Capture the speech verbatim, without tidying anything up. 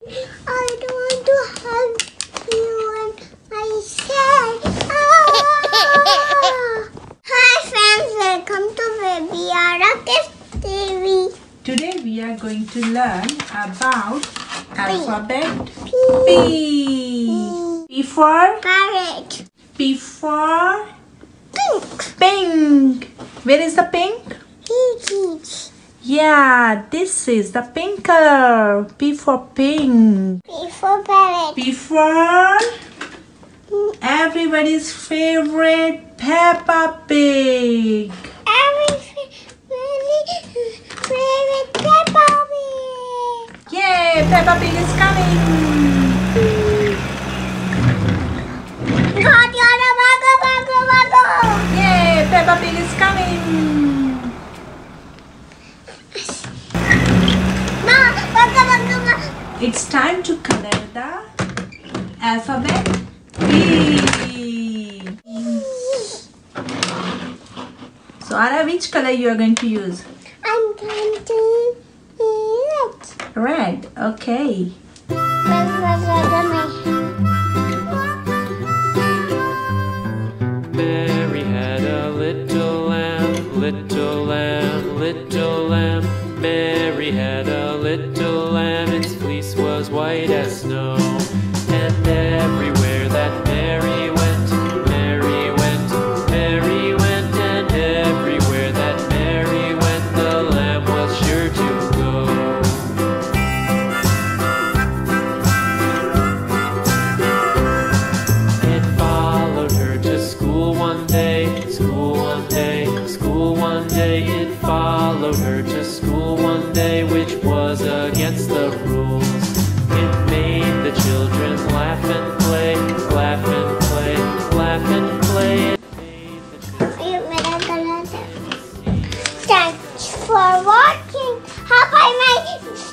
I don't want to hug you and I said, ah. Hi friends, welcome to Baby Aara Kids T V. Today we are going to learn about alphabet P. P. P for Parrot. P for Pink. pink. Where is the pink? Peaches. Yeah, this is the pink color. P for pink. P for parrot. P for everybody's favorite Peppa Pig. Everybody's favorite Peppa Pig. Yay, Peppa Pig is coming. God, God, bago, bago, bago. Yay, Peppa Pig is coming. Ma, bago, bago, bago. It's time to color the alphabet P. So Aara, which color you are going to use? I'm going to red. Red. Okay. Mary had a little lamb, little lamb, little lamb. Mary had a little lamb, its fleece was white as snow. And everywhere that Mary went, Mary went, Mary went, and everywhere that Mary went, the lamb was sure to go. It followed her to school one day, school one day, school one day. It followed her to school one day, which was against the rules. It made the children laugh and play, laugh and play, laugh and play. It made the children... Thanks for watching. Have I made